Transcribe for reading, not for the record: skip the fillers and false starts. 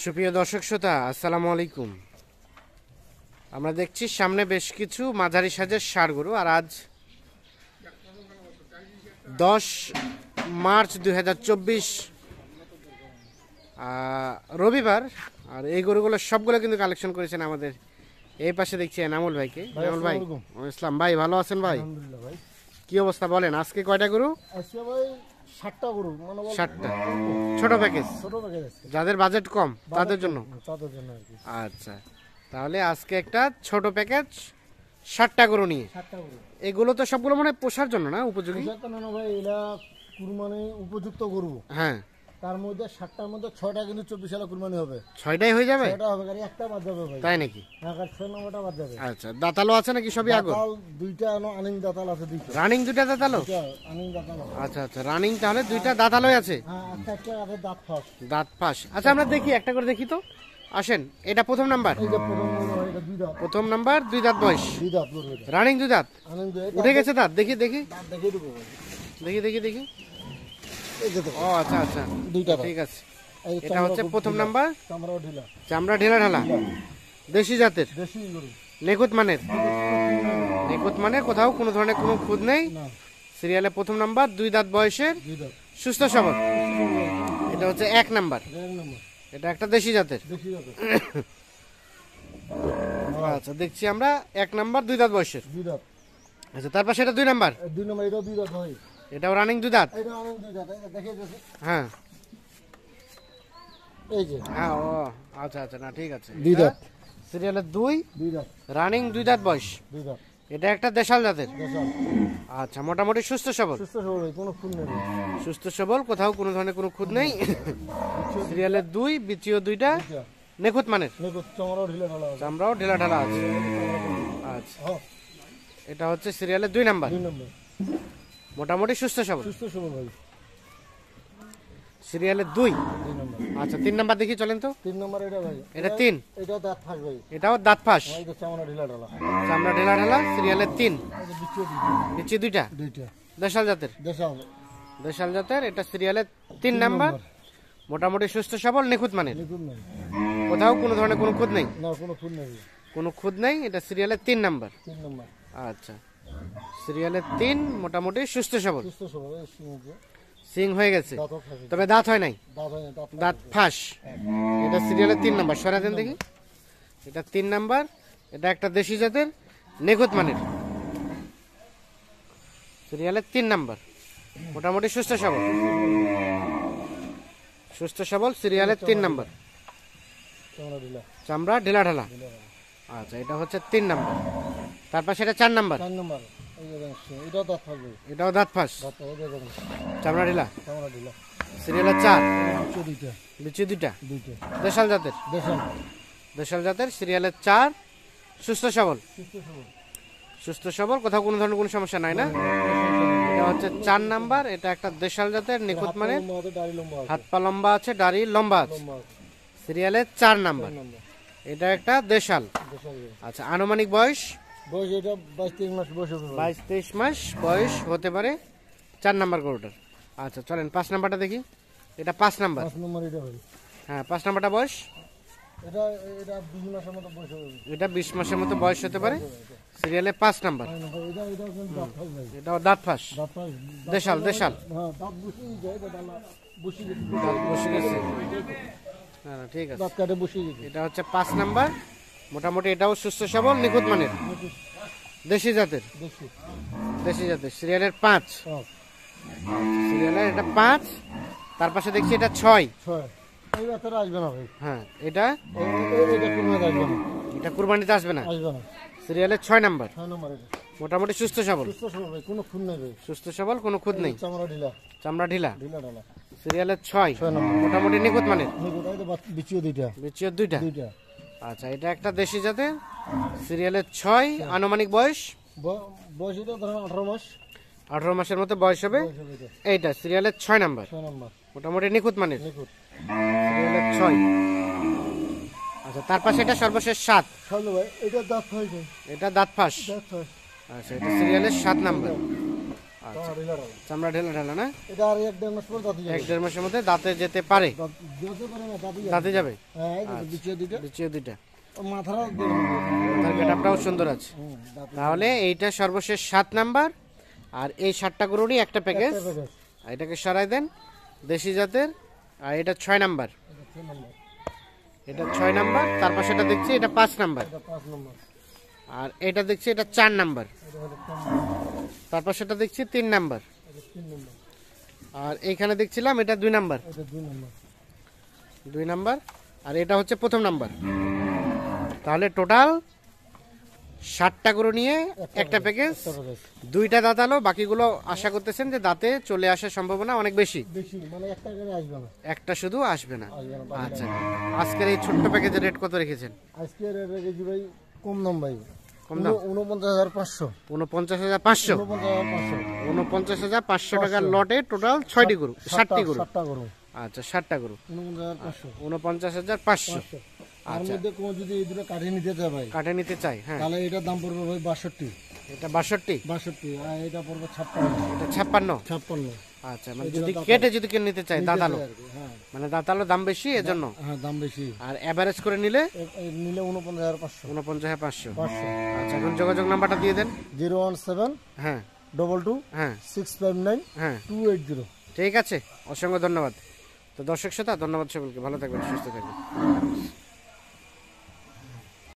সুপ্রিয় দর্শক শ্রোতা, আসসালামু আলাইকুম। আমরা দেখছি সামনে বেশ কিছু মাঝারি সাইজের ষাঁড় গরু। আর আজ 10 মার্চ 2024 রবিবার। আর এই গরুগুলো সবগুলো কিন্তু কালেকশন করেছেন আমাদের এই পাশে দেখছি এনামুল ভাইকে। এনামুল ভাই, ইসলাম ভাই, ভালো আছেন ভাই? আলহামদুলিল্লাহ ভাই। কি অবস্থা বলেন, আজকে কয়টা গরু? আজকে ভাই 60টা গরু, মানে 60টা ছোট প্যাকেজ, যাদের বাজেট কম তাদের জন্য আর কি। আচ্ছা, তাহলে আজকে একটা ছোট প্যাকেজ 60টা গরু নিয়ে। 60টা গরু, এগুলো তো সবগুলো মানে পোষার জন্য না, উপযোগী? না ভাই, এরা কুরবানি উপযুক্ত গরু। হ্যাঁ, তার মধ্যে 60টার মধ্যে 6টা কিন্তু 24 সালে কুরবানি হবে। 6টাই হয়ে যাবে? 6টা হবে, একটা বাদ যাবে ভাই। তাই নাকি? হ্যাঁ, 6 নম্বরটা বাদ যাবে। আচ্ছা, দাতালো আছে নাকি সবই আগর? দাতাল দুইটা, আনিং দাতাল আছে দুইটা। রানিং দুইটা দাতালো? আনিং দাতাল। আচ্ছা আচ্ছা, রানিং তাহলে দুইটা দাতালোই আছে। হ্যাঁ, একটা আছে দাঁত ফাঁস। দাঁত ফাঁস। আচ্ছা, আমরা দেখি, একটা করে দেখি তো। আসেন, এটা প্রথম নাম্বার। এই যে প্রথম নম্বর, এটা দুই দাঁত। প্রথম নাম্বার, 2 দাঁত বয়স। দুই দাঁত গরু এটা। রানিং 2 দাঁত। আনিং দুই উঠে গেছে দাঁত? দেখি দেখি দাঁত দেখিয়ে দেবো ভাই। দেখি দেখি দেখি। এই যে ও আচ্ছা আচ্ছা, দুইটা দাঁত। ঠিক আছে। এই এটা হচ্ছে প্রথম নাম্বার। চামড়াও ঢিলা। চামড়া ঢেলা ঢালা, দেশি জাতের, দেশি গরু। নিখুঁত মানের। নিখুঁত মানে কোথাও কোনো ধরনের কোনো খুঁত নেই। না, সিরিয়ালে প্রথম নাম্বার, 2 দাঁত বয়সের, দুই দাঁত। সুস্থ সবল। এটা হচ্ছে 1 নাম্বার। এক নম্বর এটা একটা দেশি জাতের। দেশি গরু। আচ্ছা, দেখছি আমরা 1 নাম্বার 2 দাঁত বয়সের। দুই দাঁত। আচ্ছা, তারপর সেটা 2 নাম্বার। দুই নম্বর, এটাও দুই দাঁত হয়। এটাও রানিং 2 দাঁত। এটা অনেক দুই দাঁত, এটা দেখিয়ে দিয়েছে। হ্যাঁ এই যে হ্যাঁ, ও আচ্ছা আচ্ছা, না ঠিক আছে। দুই দাঁত। সিরিয়ালে 2, দুই দাঁত। রানিং 2 দাঁত বয়স। দুই দাঁত। এটা একটা দেশাল জাতের। দেশাল। আচ্ছা, মোটামুটি সুস্থ সবল। সুস্থ সবল, কোনো খুন নেই। সুস্থ সবল, কোথাও কোনো ধরনের কোনো খুঁত নেই। সিরিয়ালে 2, বিচিও 2টা, নিখুঁত মানের। নিখুঁত, চামড়াও ঢিলা ঢালা আছে। চামড়াও ঢেলা ঢালা আছে। আচ্ছা, হ্যাঁ, এটা হচ্ছে সিরিয়ালে 2 নাম্বার। দুই নম্বর। মোটামুটি সুস্থ সবল। সুস্থ সবল ভাই। সিরিয়ালে 2। দুই নম্বর। আচ্ছা, 3 নাম্বার দেখি, চলেন তো। 3 নম্বর এটা ভাই। এটা 3। এটাও দাঁত ফাঁস ভাই। এটাও দাঁত ফাঁস, এই যে চামড়া ঢিলা ঢালা। চামড়া ঢেলা ঢালা। সিরিয়ালে 3, এই যে বিচিও দুইটা। বিচি 2টা, দুইটা। দেশাল জাতের। দেশাল। দেশাল জাতের, এটা সিরিয়ালে 3 নাম্বার। মোটামুটি সুস্থ সবল, নিখুঁত মানের। নিখুঁত নেই। কোথাও কোনো ধরনের কোনো খুঁত নেই। না, কোনো খুন নেই। কোনো খুঁত নেই। এটা সিরিয়ালে 3 নাম্বার। 3 নম্বর। আচ্ছা, সিরিয়ালে 3, মোটামুটি সুস্থ সবল। সুস্থ সবল। এই সিংহকে সিং হয়ে গেছে, দাঁতও ফাঁসে। তবে দাঁত হয় নাই, দাঁত হয় না, দাঁত দাঁত ফাঁস। এটা সিরিয়ালে 3 নাম্বার। সরা দেন দেখি। এটা 3 নাম্বার। এটা একটা দেশি জাতের, নিখুঁত মানের। সিরিয়ালে 3 নাম্বার, মোটামুটি সুস্থ সবল। সুস্থ সবল, সিরিয়ালে 3 নাম্বার। চামড়া ঢিলা। চামড়া ঢেলা ঢালা। আচ্ছা, এটা হচ্ছে 3 নাম্বার। তারপর সেটা 4 নাম্বার। 4 নম্বর। এই যে দেখছেন, এটাও দাঁত ফাঁসবে। এটাও দাঁত ফাঁস, দাঁত এই যে দেখুন, চামড়া ঢেলা। চামড়া ঢিলা। সিরিয়ালে 4, বিচিও দুইটা। বিচি 2টা, দুইটা। দেশাল জাতের। দেশাল। দেশাল জাতের, সিরিয়ালে 4, সুস্থ সবল। সুস্থ সবল। সুস্থ সবল, কোথাও কোনো ধরনের কোনো সমস্যা নাই না? এটা হচ্ছে 4 নাম্বার। এটা একটা দেশাল জাতের, নিখুঁত মানের। লম্বা আছে, দাড়ি লম্বা আছে। হাত পা লম্বা আছে, দাড়ি লম্বা আছে। লম্বা আছে। সিরিয়ালে 4 নাম্বার। 4 নম্বর। এটা একটা দেশাল। দেশাল গরু। আচ্ছা, আনুমানিক বয়স বয়স এটা 22-23 মাস বয়স হবে। 22-23 মাস বয়স হতে পারে 4 নাম্বার গরুটার। আচ্ছা, চলেন 5 নাম্বারটা দেখি। এটা 5 নাম্বার। 5 নম্বর এটা ভাই। হ্যাঁ, 5 নাম্বারটা বয়স। এটা এটা 20 মাসের মতো বয়স হবে। এটা 20 মাসের মতো বয়স হতে পারে। সিরিয়ালে 5 নাম্বার। এটা কিন্তু দাঁত ফাঁস ভাই। এটাও দাঁত ফাঁস, দাঁত ফাঁস। দেশাল দেশাল। হ্যাঁ, দাঁত বসিয়ে যায়, এটা ডালা বসিয়ে গেছে। দাঁত বসে গেছে। না না, ঠিক আছে। দাঁত কাটে বসিয়ে গেছে। এটা হচ্ছে 5 নাম্বার। মোটামুটি এটাও সুস্থ সবল, নিখুঁত মানের, দেশি জাতের। দেখছি। দেশি জাতের, সিরিয়ালের 5। হ্যাঁ, সিরিয়ালের এটা 5। তার পাশে দেখছি এটা 6। 6। এই বাচ্চারা আসবে না ভাই। হ্যাঁ, এটা এটা কুরবানিতে আসবে না। এটা কুরবানিতে আসবে না। আসবে না। সিরিয়ালের 6 নাম্বার। 6 নম্বর এটা। মোটামুটি সুস্থ সবল। সুস্থ সবল ভাই, কোনো খুন নেই ভাই। সুস্থ সবল, কোনো খুঁত নেই, চামড়া ঢিলা। চামড়া ঢিলা। ঢিলা ঢালা। সিরিয়ালের 6। 6 নম্বর। মোটামুটি নিখুঁত মানের। নিখুঁত, এই যে বিচিও দুইটা। বিচিও 2টা। দুইটা। আচ্ছা, এটা একটা দেশি জাতের, সিরিয়ালের 6। আনুমানিক বয়স বয়স এটা ধরেন 18 মাস 18 মাসের মতো বয়স হবে। বয়স হবে এটা। এইটা সিরিয়ালের 6 নাম্বার। 6 নম্বর। মোটামুটি নিখুঁত মানের, নিখুঁত। সিরিয়ালের 6। আচ্ছা, তার পাশে এটা সর্বশেষ 7। চলো ভাই, এটা দাঁত ফাঁস ভাই। এটা দাঁত ফাঁস। দাঁত ফাঁস। আচ্ছা, এটা সিরিয়ালের 7 নাম্বার। চামড়া ঢিলা ঢালা। চামড়া ঢেলা ঢালা না? এটা আর 1-1.5 মাস পর দাঁতে যাবে। 1-1.5 মাসের মধ্যে দাঁতে যেতে পারে। যেতে পারে না, দাঁতে যাবে। দাঁতে যাবে। হ্যাঁ, এই দেখো, বিচিয়ে দুইটা। দ্বিতীয় দুইটা। মাথাটাও তার গেটআপটাও সুন্দর আছে। দাঁতে তাহলে এইটা সর্বশেষ 7 নাম্বার। আর এই 7টা গরুরই একটা প্যাকেজ। একটা প্যাকেজ। এটাকে সরাই দেন, দেশি জাতের। আর এটা 6 নাম্বার। এটা 6 নম্বর। এটা 6 নাম্বার। তার পাশে এটা দেখছি এটা 5 নাম্বার। এটা 5 নম্বর। আর এটা দেখছি এটা 4 নাম্বার। এটা হলো 4 নম্বর। তার পাশে এটা দেখছি 3 নাম্বার। এটা 3 নম্বর। আর এইখানে দেখছিলাম এটা 2 নাম্বার। এটা 2 নম্বর। 2 নাম্বার। আর এটা হচ্ছে প্রথম নাম্বার। তাহলে টোটাল 7টা গরু নিয়ে একটা প্যাকেজ। একটা প্যাকেজ। 2টা দাঁতালো, বাকিগুলো আশা করতেছেন যে দাঁতে চলে আসার সম্ভাবনা অনেক বেশি। বেশি মানে একটা করে আসবে না। একটা শুধু আসবে না। আসবে না, বাকিটা আচ্ছা, আজকের এই ছোট্ট প্যাকেজের রেট কত রেখেছেন? আজকে রেখেছি ভাই কম দাম ভাই। কম দাম? 49,500। 49,500। 49,500। 49,500 টাকার লটে টোটাল 6টি গরু, 7টি গরু। 7টা গরু। আচ্ছা, 7টা গরু। 49,500। 49,500 তার মধ্যে কোনো যদি এই দুটো কাটিয়ে নিতে চায় ভাই, কাটে নিতে চাই। হ্যাঁ, তাহলে এটার দাম পড়বে ভাই 62। এটা 62। 62 আর এটা পড়বে 56। এটা 56। 56 আচ্ছা, মানে যদি কেটে যদি কেউ নিতে চায় দাঁতালো, আর কি, হ্যাঁ মানে দাঁতালো দাম বেশি এজন্য। হ্যাঁ, দাম বেশি। আর এভারেজ করে নিলে নিলে 49,500। 49,500। 500। আচ্ছা, এখন যোগাযোগ নাম্বারটা দিয়ে দেন। 017 হ্যাঁ 22 হ্যাঁ 659 হ্যাঁ, 280। ঠিক আছে, অসংখ্য ধন্যবাদ। তো দর্শক শ্রোতা, ধন্যবাদ সকলকে, ভালো থাকবেন, সুস্থ থাকবেন।